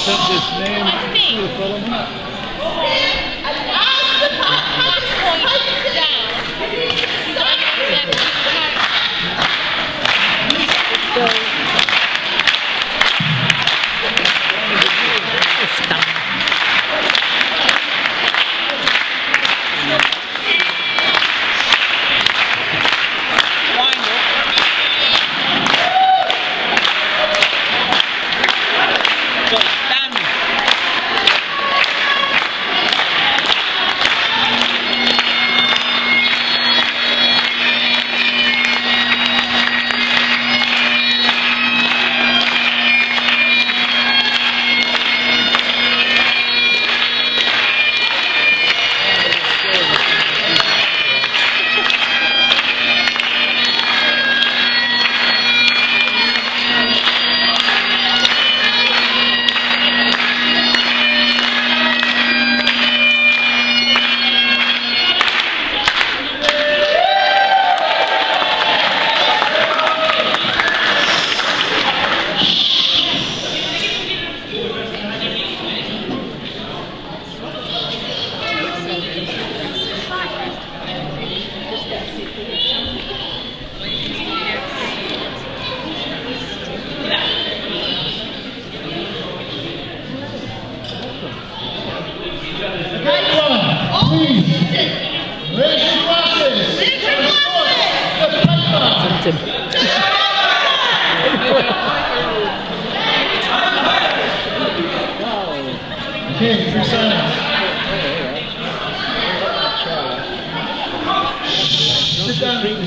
Okay, 3 seconds. Sit down, please.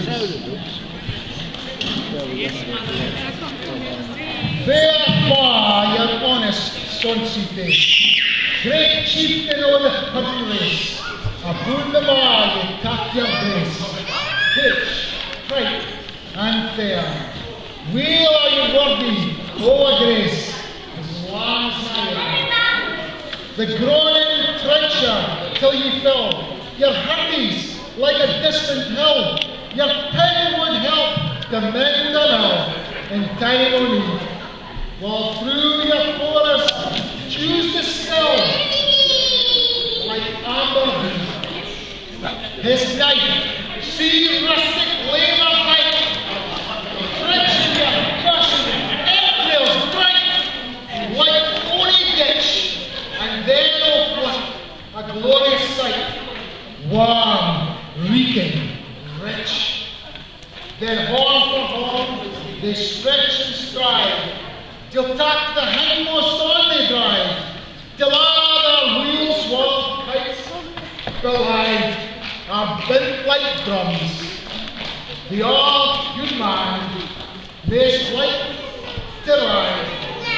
Fair far, your honest son City. Great chieftain of the hunting race. Aboon the bar, you tap your grace. Pitch, right, and fair. Wheel are you worthy, oh grace, as long as I am. The groaning trencher till ye fill, your hardies like a distant hill, your pen would help to mend the mill in time o' need, while through your forest choose the still, like amber heath. His knife, see rustic labour pipe, trenching your crushing entrails bright, like holy ditch, and then oh what a glorious sight, warm, reeking, rich. Then horn for horn they stretch and strive, till tack the hindmost on they drive, till all their wheels swirl kites belide are bent like drums. The all good man makes like to ride.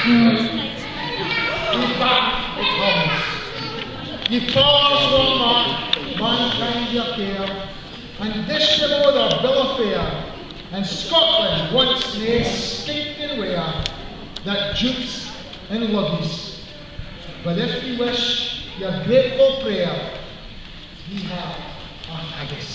He's back, it hums. Ye powers will mark mankind your care, and dish them o'er their bill of fare. And Scotland once nae stinking ware that dukes and luggies. But if ye wish your grateful prayer, ye have a haggis.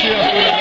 Cheers.